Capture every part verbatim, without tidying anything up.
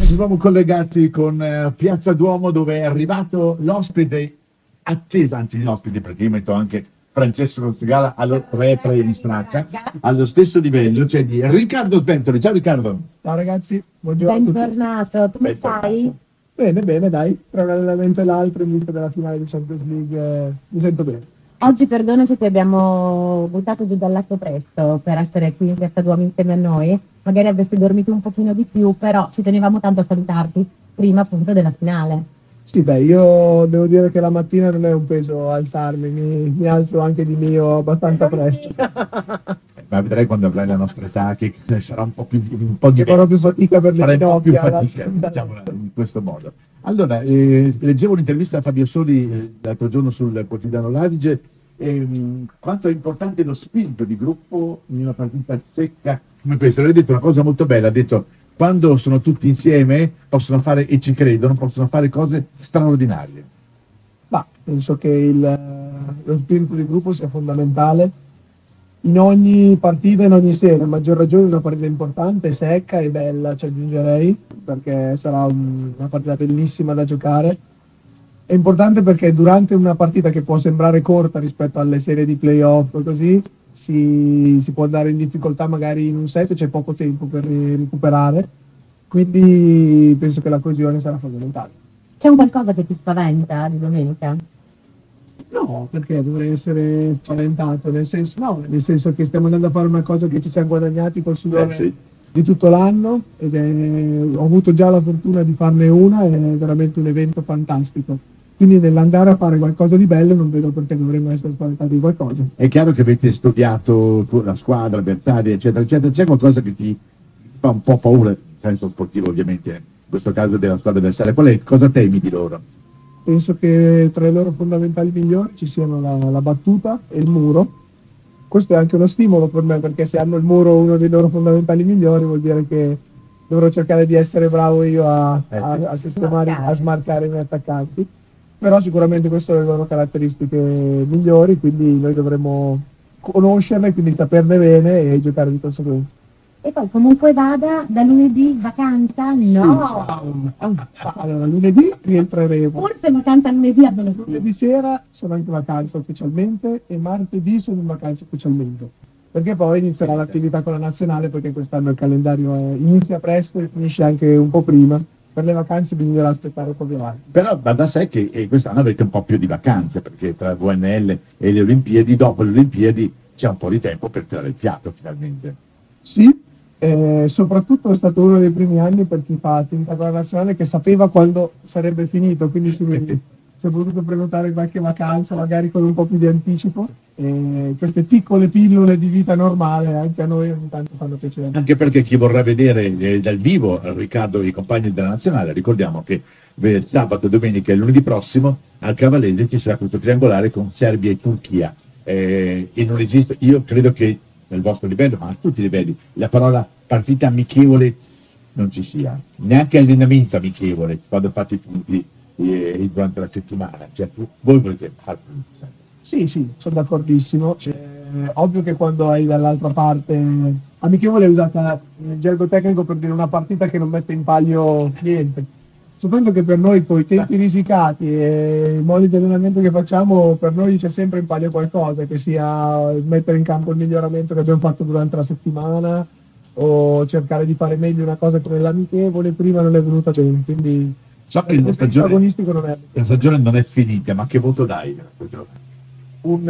Di nuovo collegati con eh, Piazza Duomo, dove è arrivato l'ospite atteso, anzi gli ospiti, perché io metto anche Francesco Rozzigala allo tre tre in straccia, allo stesso livello, cioè di Riccardo Sventoli. Ciao Riccardo. Ciao ragazzi, buongiorno. Bentornato, tu come stai? Bene, bene, dai, tra un allenamento e l'altro in vista della finale di Champions League eh, mi sento bene. Oggi perdonaci se abbiamo buttato giù dal letto presto per essere qui in Piazza Duomo insieme a noi. Magari avresti dormito un pochino di più, però ci tenevamo tanto a salutarti prima appunto della finale. Sì, beh, io devo dire che la mattina non è un peso alzarmi, mi, mi alzo anche di mio abbastanza presto. Ma vedrai quando avrai la nostra età che sarà un po' più un po' di farò più fatica per le farà un po' più ginocchia, fatica, diciamo in questo modo. Allora, eh, leggevo un'intervista a Fabio Soli eh, l'altro giorno sul quotidiano l'Adige. Ehm, quanto è importante lo spirito di gruppo in una partita secca come questa. Lui ha detto una cosa molto bella, ha detto: quando sono tutti insieme possono fare, e ci credono, possono fare cose straordinarie. Ma penso che il, lo spirito di gruppo sia fondamentale in ogni partita, in ogni serie, a maggior ragione una partita importante, secca e bella, ci aggiungerei, perché sarà un, una partita bellissima da giocare. È importante perché durante una partita che può sembrare corta rispetto alle serie di playoff o così, si, si può andare in difficoltà magari in un set, c'è poco tempo per recuperare, quindi penso che la coesione sarà fondamentale. C'è un qualcosa che ti spaventa di domenica? No, perché dovrei essere spaventato, nel senso, no, nel senso che stiamo andando a fare una cosa che ci siamo guadagnati col sudore Eh, sì. di tutto l'anno ed è, ho avuto già la fortuna di farne una, è veramente un evento fantastico. Quindi nell'andare a fare qualcosa di bello non vedo perché dovremmo essere spaventati di qualcosa. È chiaro che avete studiato tu- la squadra, avversari, eccetera, eccetera. C'è qualcosa che ti fa un po' paura, in senso sportivo ovviamente, in questo caso della squadra avversaria. Qual è, cosa temi di loro? Penso che tra i loro fondamentali migliori ci siano la, la battuta e il muro. Questo è anche uno stimolo per me, perché se hanno il muro uno dei loro fondamentali migliori vuol dire che dovrò cercare di essere bravo io a, Eh, a, sì. a sistemare, a smarcare i miei attaccanti. Però sicuramente queste sono le loro caratteristiche migliori, quindi noi dovremmo conoscerle, quindi saperne bene e giocare di conseguenza. E poi comunque vada, da lunedì vacanza? No! Allora, lunedì rientreremo. Forse vacanza lunedì a Bologna. Lunedì sera sono anche vacanza ufficialmente e martedì sono in vacanza ufficialmente. Perché poi inizierà l'attività con la nazionale, perché quest'anno il calendario è- inizia presto e finisce anche un po' prima. Per le vacanze bisognerà aspettare un po' più avanti. Però va da sé che eh, quest'anno avete un po' più di vacanze, perché tra V N L e le Olimpiadi, dopo le Olimpiadi c'è un po' di tempo per tirare il fiato finalmente. Sì, eh, soprattutto è stato uno dei primi anni per chi fa attività con la nazionale che sapeva quando sarebbe finito, quindi si, si è potuto prenotare qualche vacanza magari con un po' più di anticipo. E queste piccole pillole di vita normale anche a noi ogni tanto fanno piacere. Anche perché chi vorrà vedere eh, dal vivo eh, Riccardo e i compagni della nazionale, ricordiamo che eh, sabato, domenica e lunedì prossimo al Cavallese ci sarà questo triangolare con Serbia e Turchia. Eh, e non esiste, io credo che nel vostro livello, ma a tutti i livelli, la parola partita amichevole non ci sia, neanche allenamento amichevole quando fate i punti eh, durante la settimana. Cioè, tu- voi volete fare punti sempre. Sì, sì, sono d'accordissimo. Eh, ovvio che quando hai dall'altra parte amichevole è usata nel gergo tecnico per dire una partita che non mette in palio niente. Soltanto che per noi con i tempi risicati e i modi di allenamento che facciamo, per noi c'è sempre in palio qualcosa, che sia mettere in campo il miglioramento che abbiamo fatto durante la settimana o cercare di fare meglio una cosa che nell'amichevole prima non è venuta bene. Quindi So che la il stagione, agonistico non è la stagione non è finita, ma che voto dai della stagione? un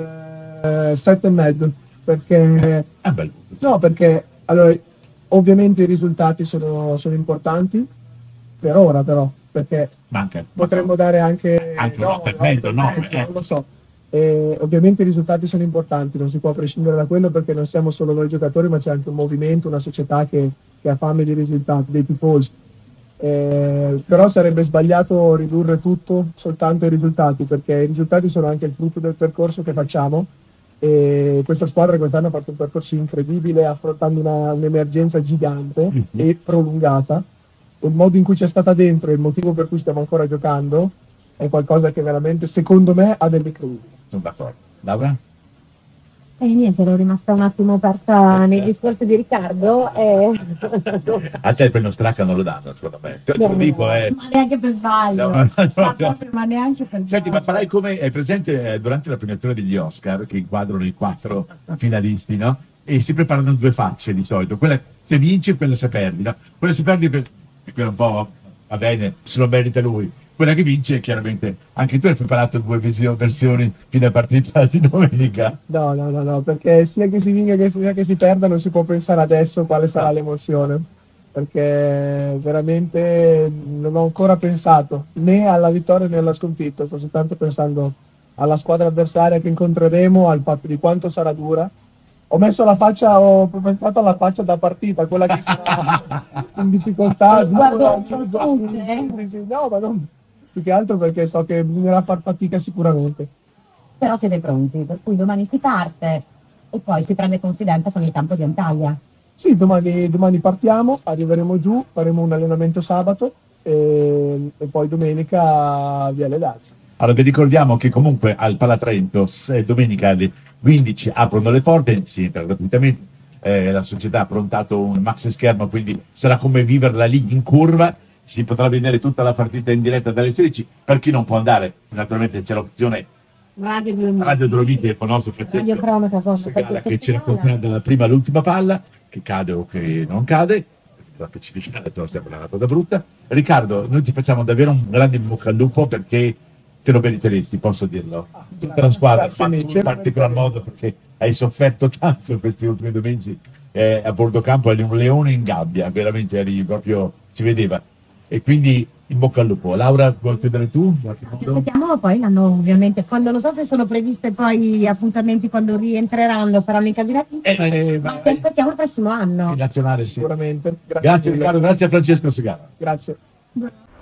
eh, sette e mezzo, perché È bello. no, perché allora ovviamente i risultati sono, sono importanti per ora, però perché Manca. potremmo dare anche Anche un no, otto e mezzo, no, no, eh. non lo so. E ovviamente i risultati sono importanti, non si può prescindere da quello, perché non siamo solo noi giocatori, ma c'è anche un movimento, una società che, che ha fame di risultati, dei tifosi. Eh, però sarebbe sbagliato ridurre tutto soltanto ai risultati, perché i risultati sono anche il frutto del percorso che facciamo e questa squadra quest'anno ha fatto un percorso incredibile affrontando una, un'emergenza gigante Mhm. e prolungata. Il modo in cui c'è stata dentro e il motivo per cui stiamo ancora giocando è qualcosa che veramente secondo me ha dell'incredibile. Sono d'accordo. Laura? E niente, ero rimasta un attimo persa nei discorsi di Riccardo e... A te per non stracca non lo danno, secondo me. Te, te lo No, dico, eh. ma neanche per sbaglio. No, no, no, Ma no. proprio, ma neanche per Senti, ma sbaglio. farai come è presente eh, durante la premiazione degli Oscar che inquadrano i quattro finalisti, no? E si preparano due facce di solito, quella se vinci e quella se perdi, no? Quella se perdi per- quella un po' va bene, se lo merita lui. Quella che vince, chiaramente, anche tu hai preparato due visio- versioni fino alla partita di domenica. No, no, no, no, perché sia che si vinca che sia che si perda non si può pensare adesso quale sarà Ah. l'emozione, perché veramente non ho ancora pensato né alla vittoria né alla sconfitta, sto soltanto pensando alla squadra avversaria che incontreremo, al fatto di quanto sarà dura. Ho messo la faccia, ho pensato alla faccia da partita, quella che sarà in difficoltà. Guardo, Sì, sono sì, tutte. sì, sì, no, ma non più che altro perché so che bisognerà far fatica sicuramente. Però siete pronti, per cui domani si parte e poi si prende confidenza con il campo di Antalya. Sì, domani, domani partiamo, arriveremo giù, faremo un allenamento sabato e, e poi domenica via le Dazze. Allora, vi ricordiamo che comunque al Palatrento se domenica alle quindici aprono le porte, si entra gratuitamente, eh, la società ha prontato un maxi schermo, quindi sarà come vivere lì in curva, si potrà vedere tutta la partita in diretta dalle sedici, per chi non può andare, naturalmente c'è l'opzione Radio Dolomiti. Radio Dolomiti del nostro Radio Francesco Cronaca con Segala, Francesco che ci Segala. racconterà dalla prima all'ultima palla, che cade o che non cade, da specificare, non sembra una cosa brutta. Riccardo, noi ti facciamo davvero un grande in bocca al lupo perché te lo meriteresti, posso dirlo. Tutta la squadra, Grazie, ma tu amici. in particolar modo perché hai sofferto tanto questi ultimi due mesi eh, a bordo campo, eri un leone in gabbia, veramente eri proprio, si vedeva. E quindi in bocca al lupo. Laura, vuoi chiudere tu? Qualche Ci modo? aspettiamo poi l'anno ovviamente, quando non so se sono previste poi appuntamenti quando rientreranno, saranno incasinatissimi, Eh, ma ma- ti aspettiamo il prossimo anno. in nazionale, sì. Sicuramente. Grazie, Grazie mille. Riccardo, grazie a Francesco Segala. Grazie.